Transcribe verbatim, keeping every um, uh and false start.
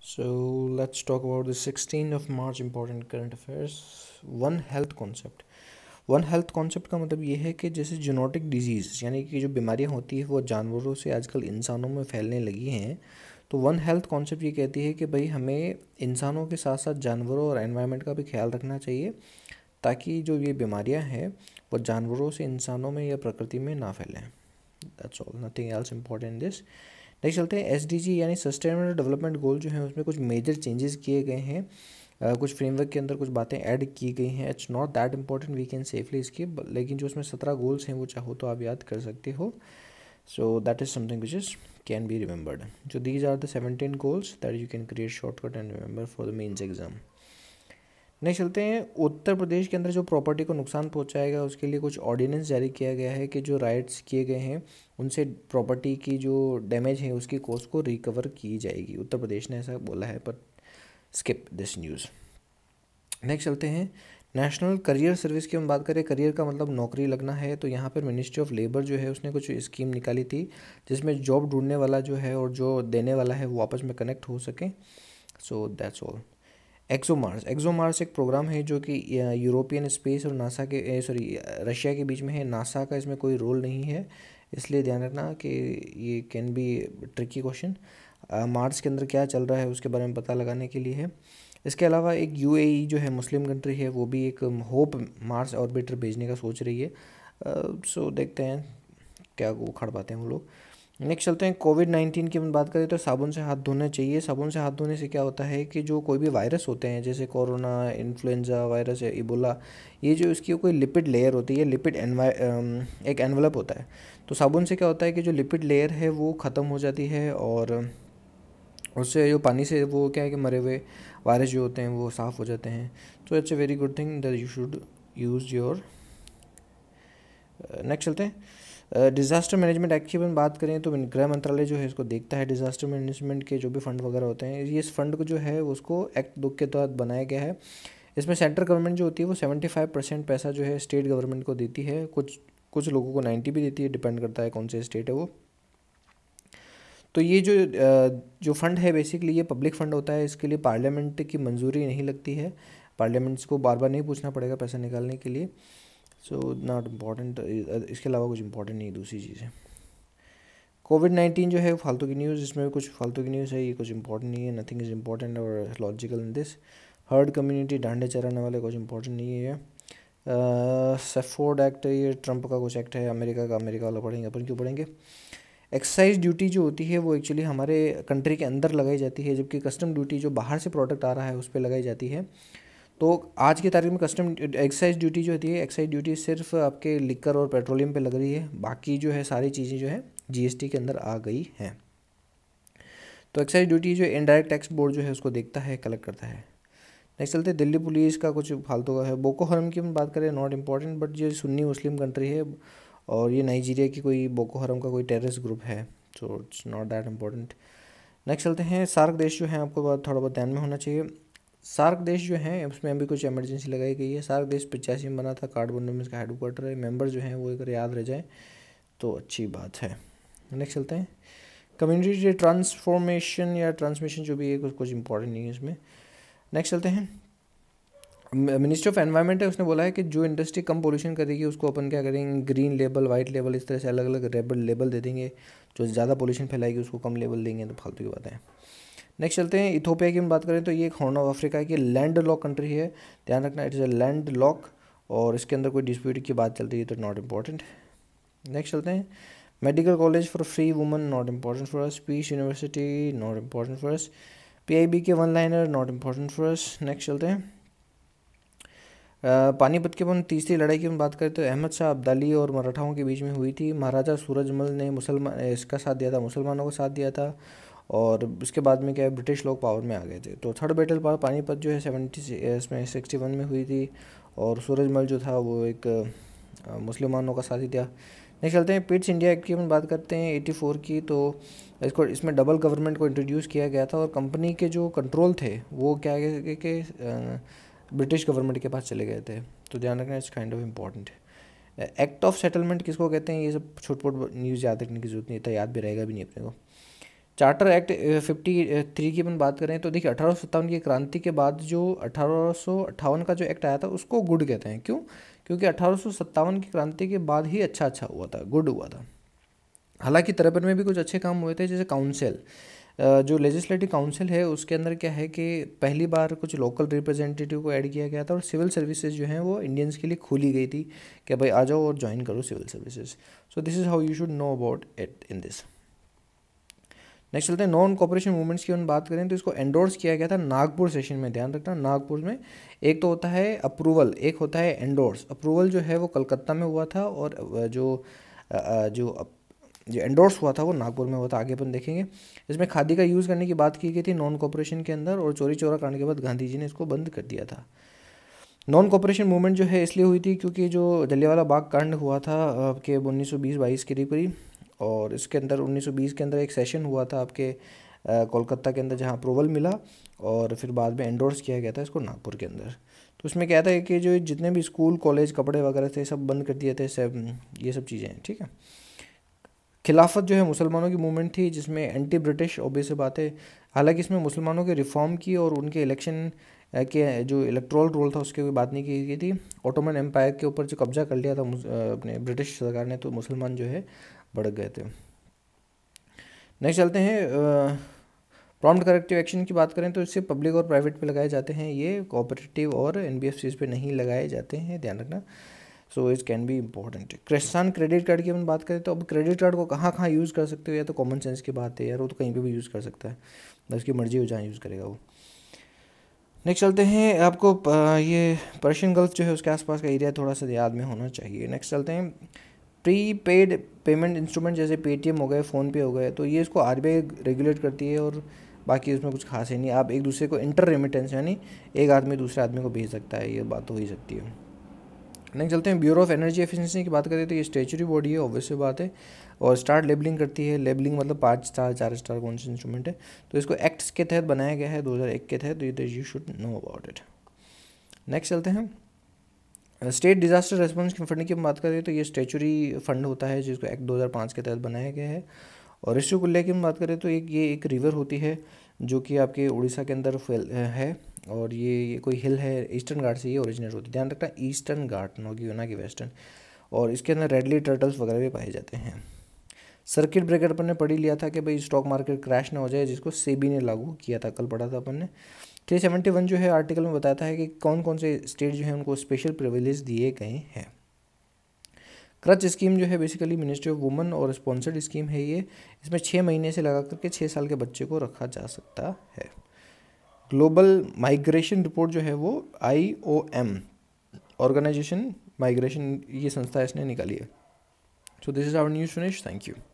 So let's talk about the sixteenth of March important current affairs. One health concept one health concept का मतलब ये है कि जैसे जेनेटिक डिजीज़ यानी कि जो बीमारियां होती है वो जानवरों से आजकल इंसानों में फैलने लगी हैं। तो वन हेल्थ कॉन्सेप्ट ये कहती है कि भाई हमें इंसानों के साथ साथ जानवरों और एनवायरनमेंट का भी ख्याल रखना चाहिए ताकि जो ये बीमारियां हैं वो जानवरों से इंसानों में या प्रकृति में ना फैलें। That's all, nothing else important in this. Next चलते हैं एस डी जी यानी सस्टेनेबल डेवलपमेंट गोल जो है उसमें कुछ मेजर चेंजेस किए गए हैं। uh, कुछ फ्रेमवर्क के अंदर कुछ बातें ऐड की गई हैं। It's not that important, we can safely skip, लेकिन जो उसमें सत्रह गोल्स हैं वो चाहो तो आप याद कर सकते हो। So that is something which is can be remembered. जो these are the seventeen goals that you can create shortcut and remember for the mains exam. Next चलते हैं उत्तर प्रदेश के अंदर जो प्रॉपर्टी को नुकसान पहुंचाएगा उसके लिए कुछ ऑर्डिनेंस जारी किया गया है कि जो राइट्स किए गए हैं उनसे प्रॉपर्टी की जो डैमेज है उसकी कॉस्ट को रिकवर की जाएगी। उत्तर प्रदेश ने ऐसा बोला है, पर स्किप दिस न्यूज़। नेक्स्ट चलते हैं नेशनल करियर सर्विस की हम बात करें। करियर का मतलब नौकरी लगना है, तो यहाँ पर मिनिस्ट्री ऑफ लेबर जो है उसने कुछ स्कीम निकाली थी जिसमें जॉब ढूंढने वाला जो है और जो देने वाला है वो आपस में कनेक्ट हो सकें। So that's all. ExoMars ExoMars एक प्रोग्राम है जो कि यूरोपियन स्पेस और नासा के सॉरी रशिया के बीच में है। नासा का इसमें कोई रोल नहीं है, इसलिए ध्यान रखना कि ये can be tricky question. Mars के अंदर क्या चल रहा है उसके बारे में पता लगाने के लिए है। इसके अलावा एक यूएई जो है मुस्लिम कंट्री है वो भी एक होप मार्स ऑर्बिटर भेजने का सोच रही है। सो uh, देखते हैं क्या वो उखाड़ पाते हैं वो लोग। नेक्स्ट चलते हैं कोविड नाइन्टीन की हम बात करें तो साबुन से हाथ धोने चाहिए। साबुन से हाथ धोने से क्या होता है कि जो कोई भी वायरस होते हैं जैसे कोरोना, इन्फ्लुएंजा वायरस या इबोला, ये जो इसकी कोई लिपिड लेयर होती है, लिपिड एनवाय एक एनवलप होता है। तो साबुन से क्या होता है कि जो लिपिड लेयर है वो ख़त्म हो जाती है और उससे जो पानी से वो क्या है कि मरे हुए वायरस जो होते हैं वो साफ़ हो जाते हैं। तो it's a very good thing that you should use your. Next चलते हैं डिज़ास्टर मैनेजमेंट एक्ट की हम बात करें तो गृह मंत्रालय जो है इसको देखता है डिज़ास्टर मैनेजमेंट के जो भी फंड वगैरह होते हैं। ये इस फंड को जो है उसको एक्ट दो के तहत बनाया गया है। इसमें सेंट्रल गवर्नमेंट जो होती है वो सेवेंटी फाइव परसेंट पैसा जो है स्टेट गवर्नमेंट को देती है। कुछ कुछ लोगों को नाइन्टी भी देती है, डिपेंड करता है कौन से स्टेट है वो। तो ये जो जो फंड है बेसिकली ये पब्लिक फंड होता है, इसके लिए पार्लियामेंट की मंजूरी नहीं लगती है। पार्लियामेंट को बार बार नहीं पूछना पड़ेगा पैसा निकालने के लिए। सो नॉट इम्पॉर्टेंट, इसके अलावा कुछ इंपॉर्टेंट नहीं दूसरी चीज़ें। कोविड नाइन्टीन जो है फालतू की न्यूज़, इसमें कुछ फालतू की न्यूज़ है, ये कुछ इंपॉर्टेंट नहीं है। नथिंग इज़ इम्पॉर्टेंट और logical in this. Herd community, डांडे चराने वाले, कुछ इंपॉर्टेंट नहीं है। सेफोर्ड एक्ट, ये ट्रंप का कुछ एक्ट है, अमेरिका का, अमेरिका वाला पढ़ेंगे अपन क्यों पढ़ेंगे। एक्साइज ड्यूटी जो होती है वो एक्चुअली हमारे कंट्री के अंदर लगाई जाती है, जबकि कस्टम ड्यूटी जो बाहर से प्रोडक्ट आ रहा है उस पर लगाई जाती है। तो आज की तारीख में कस्टम एक्साइज ड्यूटी जो होती है, एक्साइज ड्यूटी सिर्फ आपके लिकर और पेट्रोलियम पे लग रही है, बाकी जो है सारी चीज़ें जो है जीएसटी के अंदर आ गई हैं। तो एक्साइज ड्यूटी जो इनडायरेक्ट टैक्स बोर्ड जो है उसको देखता है, कलेक्ट करता है। नेक्स्ट चलते हैं दिल्ली पुलिस का कुछ फालतू का है। बोको हरम की हम बात करें, नॉट इम्पॉर्टेंट, बट ये सुन्नी मुस्लिम कंट्री है और ये नाइजीरिया की कोई बोको हरम का कोई टेररिस्ट ग्रुप है। So it's not that important. Next चलते हैं सार्क देश जो हैं, आपको बात थोड़ा बहुत ध्यान में होना चाहिए। सार्क देश जो हैं उसमें अभी कुछ इमरजेंसी लगाई गई है। सार्क देश पचासी में बना था, काठमांडू में इसका हेडक्वार्टर है। मेंबर जो हैं वो अगर याद रह जाए तो अच्छी बात है। नेक्स्ट चलते हैं कम्युनिटी ट्रांसफॉर्मेशन या ट्रांसमिशन जो भी है कुछ कुछ इंपॉर्टेंट नहीं है इसमें। नेक्स्ट चलते हैं मिनिस्ट्री ऑफ एनवायरनमेंट है, उसने बोला है कि जो इंडस्ट्री कम पोल्यूशन करेगी उसको अपन क्या करेंगे, ग्रीन लेबल, वाइट लेबल, इस तरह से अलग अलग लेबल लेबल दे देंगे। जो ज़्यादा पोल्यूशन फैलाएगी उसको कम लेबल देंगे, तो फालतू की बात है। नेक्स्ट चलते हैं इथोपिया की हम बात करें तो ये एक हॉर्न ऑफ अफ्रीका की लैंड लॉक कंट्री है, ध्यान रखना it is a land lock, और इसके अंदर कोई डिस्प्यूट की बात चल रही है तो नॉट इम्पॉर्टेंट। नेक्स्ट चलते हैं medical college for free women, not important for us. Peace university, not important for us. PIB के one liner, not important for us. Next चलते हैं पानीपत की अपन तीसरी लड़ाई की हम बात करें तो अहमद शाह अब्दाली और मराठाओं के बीच में हुई थी। महाराजा सूरजमल ने मुसलमान इसका साथ दिया था, मुसलमानों का साथ दिया था, और उसके बाद में क्या है ब्रिटिश लोग पावर में आ गए थे। तो थर्ड बैटल पानीपत जो है सेवेंटी इसमें सिक्सटी वन में हुई थी, और सूरजमल जो था वो एक मुसलमानों का साथी था। नेक्स्ट चलते हैं पिट्स इंडिया एक्ट की हम बात करते हैं एटी फोर की। तो इसको इसमें डबल गवर्नमेंट को इंट्रोड्यूस किया गया था और कंपनी के जो कंट्रोल थे वो क्या है कि ब्रिटिश गवर्नमेंट के पास चले गए थे। तो ध्यान रखना, it's kind of important. Act of settlement किसको कहते हैं, ये सब छोट मोट न्यूज़ याद रखने की जरूरत नहीं था, याद भी रहेगा भी नहीं अपने को। चार्टर एक्ट फिफ्टी थ्री की अपन बात करें तो देखिए अठारह सौ सत्तावन की क्रांति के बाद जो अठारह सौ अट्ठावन का जो एक्ट आया था उसको गुड कहते हैं। क्यों? क्योंकि अठारह सौ सत्तावन की क्रांति के बाद ही अच्छा अच्छा हुआ था, गुड हुआ था। हालांकि तिरपन में भी कुछ अच्छे काम हुए थे, जैसे काउंसिल, जो लेजिस्लेटिव काउंसिल है उसके अंदर क्या है कि पहली बार कुछ लोकल रिप्रेजेंटेटिव को ऐड किया गया था और सिविल सर्विसेज जो हैं वो इंडियंस के लिए खोली गई थी कि भाई आ जाओ और ज्वाइन करो civil services. So this is how you should know about it in this. Next चलते हैं नॉन कॉपरेशन मूवमेंट्स की हम बात करें तो इसको एंडोर्स किया गया था नागपुर सेशन में। ध्यान रखना, नागपुर में एक तो होता है अप्रूवल, एक होता है एंडोर्स। अप्रूवल जो है वो कलकत्ता में हुआ था और जो जो जो एंडोर्स हुआ था वो नागपुर में हुआ था। आगे अपन देखेंगे। इसमें खादी का यूज़ करने की बात की गई थी नॉन कॉपरेशन के अंदर, और चोरी चोरा कांड के बाद गांधी जी ने इसको बंद कर दिया था। नॉन कॉपरेशन मूवमेंट जो है इसलिए हुई थी क्योंकि जो जलियांवाला बाग कांड हुआ था आपके उन्नीस सौ बीस बाईस के करीब, और इसके अंदर उन्नीस सौ बीस के अंदर एक सेशन हुआ था आपके कोलकाता के अंदर जहां अप्रूवल मिला, और फिर बाद में एंडोर्स किया गया था इसको नागपुर के अंदर। तो उसमें क्या था कि जो जितने भी स्कूल कॉलेज कपड़े वगैरह थे सब बंद कर दिए थे, सब ये सब चीज़ें हैं। ठीक है। खिलाफत जो है मुसलमानों की मूवमेंट थी जिसमें एंटी ब्रिटिश ऑब्वियस बात है। हालांकि इसमें मुसलमानों के रिफॉर्म की और उनके इलेक्शन के जो इलेक्ट्रोल रोल था उसकी कोई बात नहीं की गई थी। ऑटोमन एम्पायर के ऊपर जो कब्जा कर लिया था अपने ब्रिटिश सरकार ने, तो मुसलमान जो है भड़क गए थे। नेक्स्ट चलते हैं प्रॉम्प्ट करेक्टिव एक्शन की बात करें तो इससे पब्लिक और प्राइवेट पे लगाए जाते हैं, ये कोऑपरेटिव और एनबीएफसीज पे नहीं लगाए जाते हैं, ध्यान रखना। So it can be important. Kisan credit card की हम बात करें तो अब क्रेडिट कार्ड को कहाँ कहाँ यूज़ कर सकते हो, या तो कॉमन सेंस की बात है यार, वो तो कहीं पे भी यूज़ कर सकता है, उसकी मर्जी हो जहाँ यूज़ करेगा वो। नेक्स्ट चलते हैं, आपको ये पर्शियन गल्फ जो है उसके आसपास का एरिया थोड़ा सा याद में होना चाहिए। नेक्स्ट चलते हैं प्री पेड पेमेंट इंस्ट्रूमेंट, जैसे पेटीएम हो गए, फ़ोनपे हो गए, तो ये इसको आरबीआई रेगुलेट करती है और बाकी उसमें कुछ खास है नहीं। आप एक दूसरे को इंटर रेमिटेंस यानी एक आदमी दूसरे आदमी को भेज सकता है, ये बात हो ही सकती है। नेक्स्ट चलते हैं ब्यूरो ऑफ एनर्जी एफिशिएंसी की बात करें तो ये स्टेचुरी बॉडी है, ऑब्वियस सी बात है, और स्टार लेबलिंग करती है। लेबलिंग मतलब पाँच स्टार चार स्टार कौन सा इंस्ट्रूमेंट है, तो इसको एक्ट्स के तहत बनाया गया है दो हज़ार एक के तहत, तो you should know about it. Next चलते हैं स्टेट डिजास्टर रेस्पॉन्स फंड की हम बात करें तो ये स्टेचुरी फंड होता है जिसको एक्ट दो हज़ार पाँच के तहत बनाया गया है। और ऋषिकुल्या की हम बात करें तो एक ये एक रिवर होती है जो कि आपके उड़ीसा के अंदर फैल है, और ये ये कोई हिल है, ईस्टर्न घाट से ये ओरिजिनेट होती है। ध्यान रखना ईस्टर्न घाट, नो की ना कि वेस्टर्न। और इसके अंदर रेडली टर्टल्स वगैरह भी पाए जाते हैं। सर्किट ब्रेकर अपन ने पढ़ ही लिया था कि भाई स्टॉक मार्केट क्रैश ना हो जाए, जिसको सेबी ने लागू किया था, कल पढ़ा था अपन ने। थ्री सेवेंटी वन जो है आर्टिकल में बताता है कि कौन कौन से स्टेट जो है उनको स्पेशल प्रिविलेज दिए गए हैं। क्रच स्कीम जो है बेसिकली मिनिस्ट्री ऑफ वुमेन और स्पॉन्सर्ड स्कीम है ये। इसमें छः महीने से लगा करके छः साल के बच्चे को रखा जा सकता है। ग्लोबल माइग्रेशन रिपोर्ट जो है वो I O M organization migration, ये संस्था इसने निकाली है। So this is our news finish, thank you.